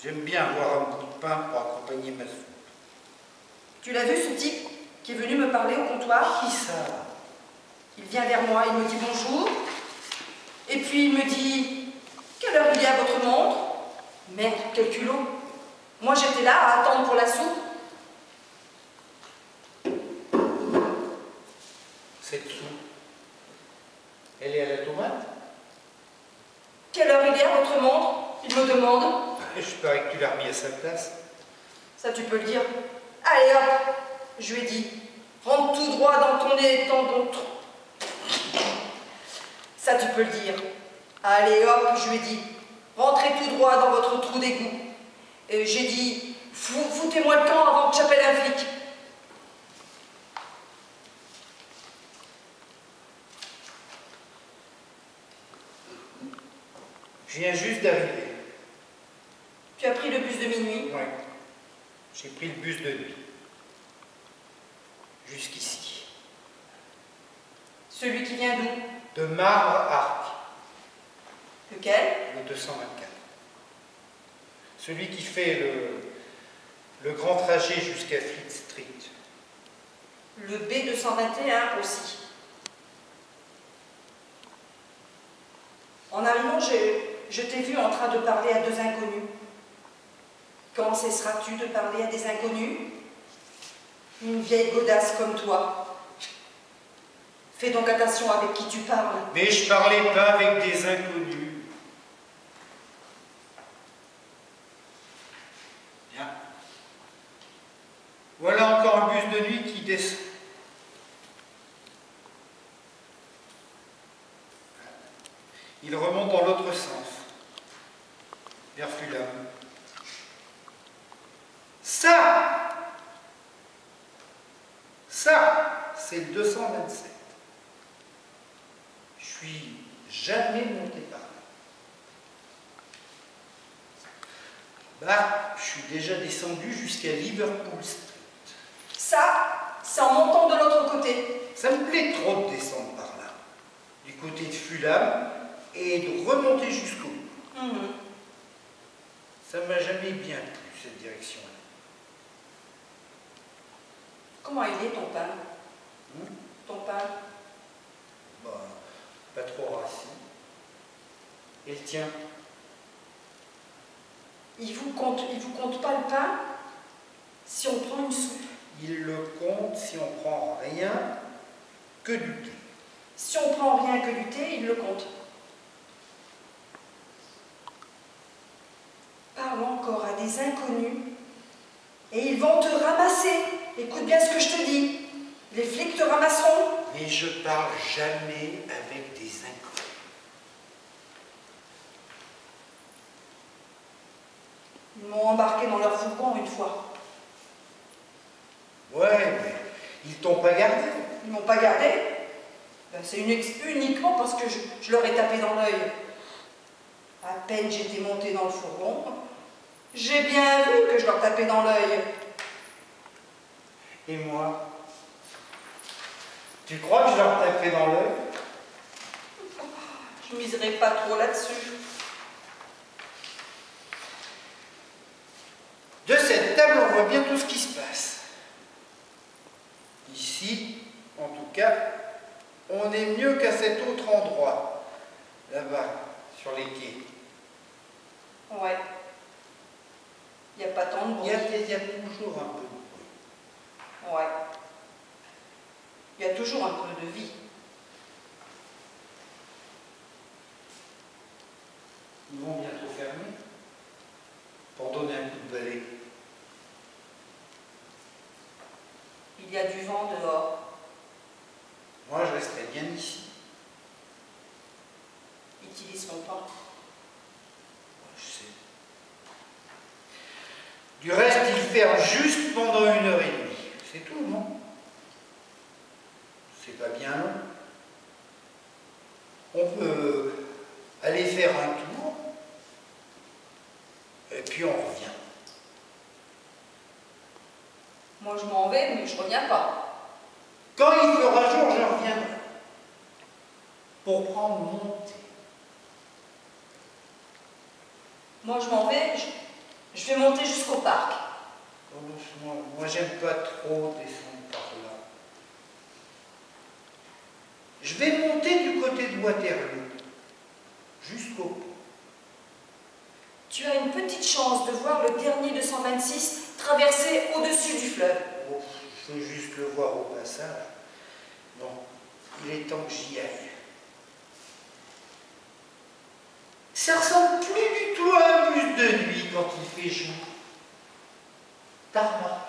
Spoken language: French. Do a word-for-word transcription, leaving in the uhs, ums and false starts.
J'aime bien avoir un bout de pain pour accompagner ma soupe. Tu l'as vu, ce type qui est venu me parler au comptoir? Qui ça? Il vient vers moi, il me dit bonjour. Et puis il me dit, quelle heure il est à votre montre? Merde, quel culot. Moi j'étais là à attendre pour la soupe. Cette soupe, elle est à la tomate? Quelle heure il est à votre montre? Il me demande. Je parie que tu l'as remis à sa place. Ça tu peux le dire. Allez hop, je lui ai dit, rentre tout droit dans ton nez, dans ton trou. Ça tu peux le dire. Allez hop, je lui ai dit, rentrez tout droit dans votre trou d'égout. Et j'ai dit, foutez-moi le camp avant que j'appelle un flic. Je viens juste d'arriver. Tu as pris le bus de minuit? Oui. J'ai pris le bus de nuit. Jusqu'ici. Celui qui vient d'où? De Marbre Arc. Lequel? Le deux cent vingt-quatre. Celui qui fait le, le grand trajet jusqu'à Fleet Street. Le B deux cent vingt et un aussi. En arrivant, je, je t'ai vu en train de parler à deux inconnus. Quand cesseras-tu de parler à des inconnus? Une vieille godasse comme toi. Fais donc attention avec qui tu parles. Mais je parlais pas avec des inconnus. Bien. Voilà encore un bus de nuit qui descend. Il remonte dans l'autre sens, vers Fulham. Ça, ça, c'est le deux cent vingt-sept. Je suis jamais monté par là. Bah, je suis déjà descendu jusqu'à Liverpool Street. Ça, c'est en montant de l'autre côté. Ça me plaît trop de descendre par là, du côté de Fulham, et de remonter jusqu'au bout. Mmh. Ça m'a jamais bien plu, cette direction-là. Comment il est ton pain? Hum? Ton pain? Bah, pas trop rassis. Et le tien? Il vous compte, il vous compte pas le pain si on prend une soupe? Il le compte si on prend rien que du thé. Si on prend rien que du thé, il le compte. Parle encore à des inconnus et ils vont te ramasser. Écoute bien ce que je te dis. Les flics te ramasseront. Mais je parle jamais avec des inconnus. Ils m'ont embarqué dans leur fourgon une fois. Ouais, mais ils t'ont pas gardé. Ils m'ont pas gardé. Ben, c'est uniquement parce que je, je leur ai tapé dans l'œil. À peine j'étais montée dans le fourgon, j'ai bien vu que je leur tapais dans l'œil. Et moi? Tu crois que je leur tapais dans l'œil? Je miserai pas trop là-dessus. De cette table, on voit bien tout ce qui se passe. Ici, en tout cas, on est mieux qu'à cet autre endroit, là-bas, sur les quais. Ouais. Il n'y a pas tant de Il bruit. y, a, il y a toujours un peu de bruit. Ouais. Il y a toujours un peu de vie. Ils vont bientôt fermer pour donner un coup de balai. Il y a du vent dehors. Moi, je resterai bien ici. Utilise son temps. Je sais. Du reste, ils ferment juste pendant une heure et demie. C'est tout, non? C'est pas bien long. On peut aller faire un tour, et puis on revient. Moi, je m'en vais, mais je reviens pas. Quand il fera jour, je reviendrai. Pour prendre mon thé. Moi, je m'en vais, je, Je vais monter jusqu'au parc. Oh, doucement, moi j'aime pas trop descendre par là. Je vais monter du côté de Waterloo, jusqu'au pont. Tu as une petite chance de voir le dernier deux cent vingt-six traverser au-dessus du fleuve. Oh, je veux juste le voir au passage. Bon, il est temps que j'y aille. Ça ressemble plus du tout à un bus de nuit quand il fait jour. T'as remarqué ?